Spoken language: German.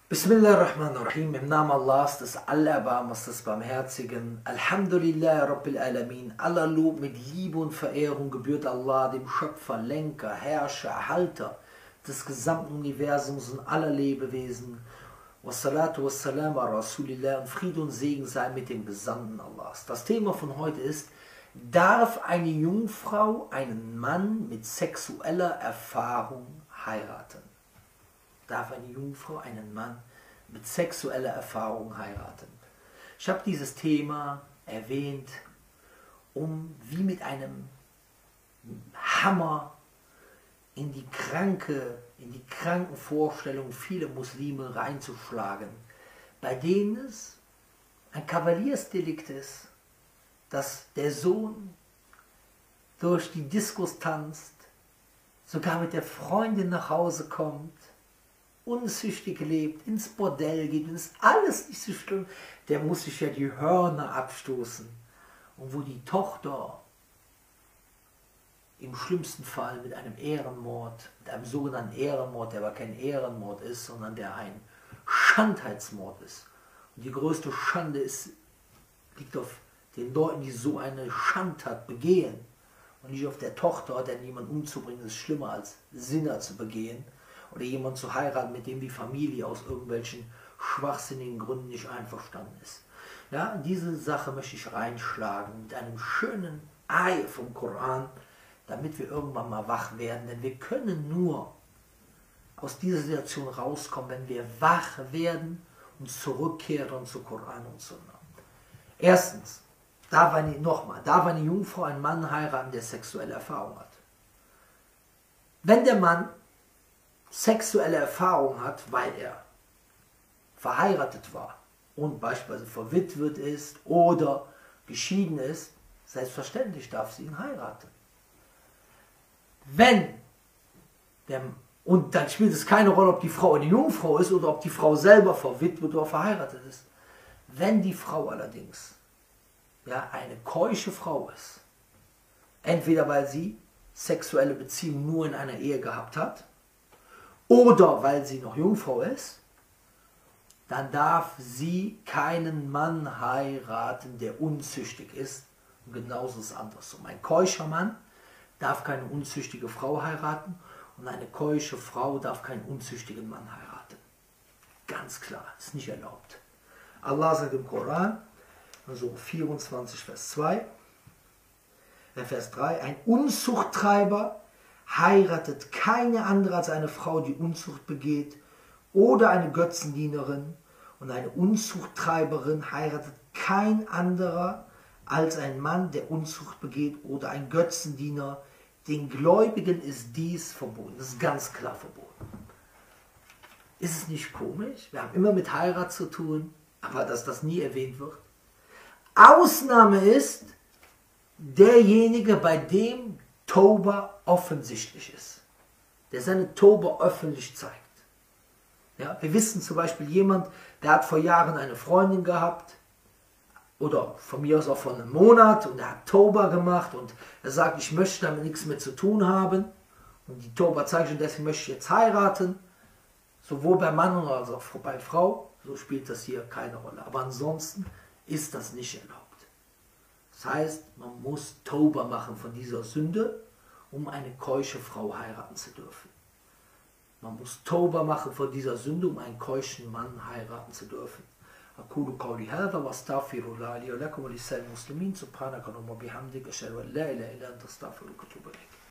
Bismillahirrahmanirrahim, im Namen Allahs, des Allerbarmers, des Barmherzigen. Alhamdulillah, Rabbil Alamin. Aller Lob mit Liebe und Verehrung gebührt Allah, dem Schöpfer, Lenker, Herrscher, Erhalter des gesamten Universums und aller Lebewesen. Wassalatu wassalam ala Rasulillah, und Friede und Segen sei mit dem Gesandten Allahs. Das Thema von heute ist: Darf eine Jungfrau einen Mann mit sexueller Erfahrung heiraten? Darf eine Jungfrau einen Mann mit sexueller Erfahrung heiraten? Ich habe dieses Thema erwähnt, um wie mit einem Hammer in die kranken Vorstellungen vieler Muslime reinzuschlagen, bei denen es ein Kavaliersdelikt ist, dass der Sohn durch die Diskos tanzt, sogar mit der Freundin nach Hause kommt, unzüchtig lebt, ins Bordell geht, und ist alles nicht so schlimm, der muss sich ja die Hörner abstoßen. Und wo die Tochter im schlimmsten Fall mit einem Ehrenmord, mit einem sogenannten Ehrenmord, der aber kein Ehrenmord ist, sondern der ein Schandheitsmord ist. Und die größte Schande liegt auf den Leuten, die so eine Schandtat begehen, und nicht auf der Tochter, denn jemanden umzubringen ist schlimmer als Sinner zu begehen, oder jemand zu heiraten, mit dem die Familie aus irgendwelchen schwachsinnigen Gründen nicht einverstanden ist. Ja, in diese Sache möchte ich reinschlagen mit einem schönen Ei vom Koran, damit wir irgendwann mal wach werden. Denn wir können nur aus dieser Situation rauskommen, wenn wir wach werden und zurückkehren zu Koran und Sunna. Erstens, darf eine Jungfrau einen Mann heiraten, der sexuelle Erfahrung hat? Wenn der Mann sexuelle Erfahrung hat, weil er verheiratet war und beispielsweise verwitwet ist oder geschieden ist, selbstverständlich darf sie ihn heiraten. Und dann spielt es keine Rolle, ob die Frau eine Jungfrau ist oder ob die Frau selber verwitwet oder verheiratet ist. Wenn die Frau allerdings eine keusche Frau ist, entweder weil sie sexuelle Beziehungen nur in einer Ehe gehabt hat, oder weil sie noch Jungfrau ist, dann darf sie keinen Mann heiraten, der unzüchtig ist. Und genauso ist es andersrum. Ein keuscher Mann darf keine unzüchtige Frau heiraten, und eine keusche Frau darf keinen unzüchtigen Mann heiraten. Ganz klar, ist nicht erlaubt. Allah sagt im Koran, Surah 24, Vers 2, Vers 3, ein Unzuchttreiber heiratet keine andere als eine Frau, die Unzucht begeht, oder eine Götzendienerin, und eine Unzuchttreiberin heiratet kein anderer als ein Mann, der Unzucht begeht, oder ein Götzendiener. Den Gläubigen ist dies verboten. Das ist ganz klar verboten. Ist es nicht komisch? Wir haben immer mit Heirat zu tun, aber dass das nie erwähnt wird. Ausnahme ist derjenige, bei dem Tauba offensichtlich ist, der seine Tauba öffentlich zeigt. Ja, wir wissen zum Beispiel jemand, der hat vor Jahren eine Freundin gehabt, oder von mir aus auch vor einem Monat, und er hat Tauba gemacht und er sagt, ich möchte damit nichts mehr zu tun haben, und die Tauba zeigt schon, deswegen möchte ich jetzt heiraten, sowohl bei Mann als auch bei Frau, so spielt das hier keine Rolle. Aber ansonsten ist das nicht erlaubt. Das heißt, man muss Tauba machen von dieser Sünde, um eine keusche Frau heiraten zu dürfen. Man muss Tauba machen von dieser Sünde, um einen keuschen Mann heiraten zu dürfen. أقول قولي هذا وأستغفر الله لي ولكم ولسائر المسلمين سبحانك اللهم وبحمدك أشهد أن لا إله إلا أنت أستغفرك وأتوب إليك.